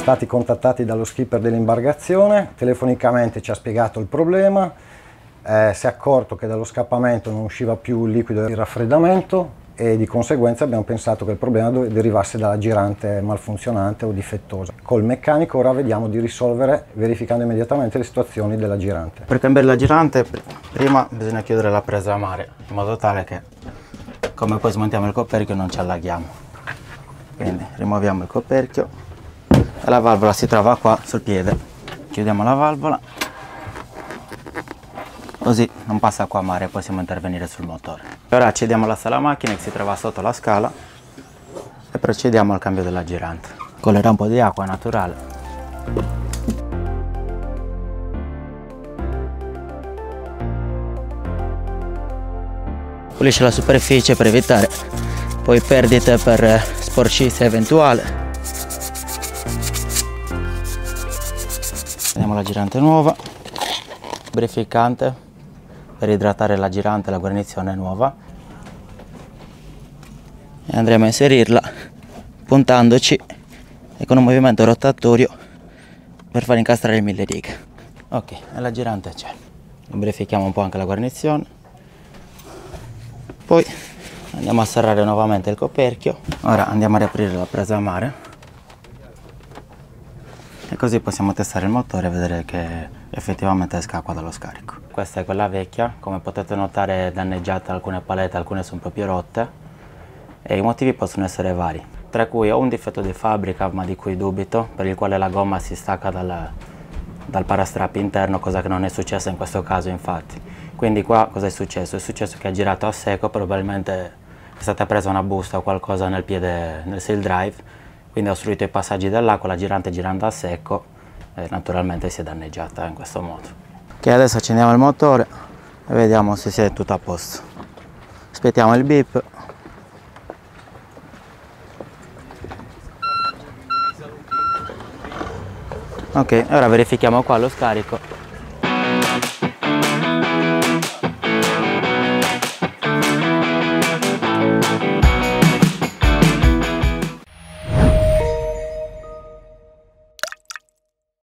stati contattati dallo skipper dell'imbarcazione, telefonicamente ci ha spiegato il problema, si è accorto che dallo scappamento non usciva più il liquido di raffreddamento e di conseguenza abbiamo pensato che il problema derivasse dalla girante malfunzionante o difettosa. Col meccanico ora vediamo di risolvere verificando immediatamente le situazioni della girante. Per cambiare la girante prima bisogna chiudere la presa a mare in modo tale che come poi smontiamo il coperchio non ci allaghiamo. Quindi rimuoviamo il coperchio e la valvola si trova qua sul piede. Chiudiamo la valvola, così non passa acqua a mare e possiamo intervenire sul motore. Ora accediamo alla sala macchine che si trova sotto la scala e procediamo al cambio della girante. Colerà un po' di acqua naturale. Pulisce la superficie per evitare poi perdite per sporcizia eventuale. Vediamo la girante nuova, lubrificante per idratare la girante e la guarnizione nuova e andremo a inserirla puntandoci e con un movimento rotatorio per far incastrare il mille righe. Ok, e la girante c'è. Lubrifichiamo un po' anche la guarnizione, poi andiamo a serrare nuovamente il coperchio. Ora andiamo a riaprire la presa a mare e così possiamo testare il motore e vedere che effettivamente esca acqua dallo scarico. Questa è quella vecchia, come potete notare è danneggiata alcune palette, alcune sono proprio rotte e i motivi possono essere vari, tra cui o un difetto di fabbrica ma di cui dubito, per il quale la gomma si stacca dal parastrappo interno, cosa che non è successa in questo caso infatti. Quindi qua cosa è successo? È successo che ha girato a secco, probabilmente è stata presa una busta o qualcosa nel piede, nel seal drive, quindi ha ostruito i passaggi dell'acqua, la girante girando a secco naturalmente si è danneggiata in questo modo. Ok, adesso accendiamo il motore e vediamo se è tutto a posto. Aspettiamo il beep. Ok, ora verifichiamo qua lo scarico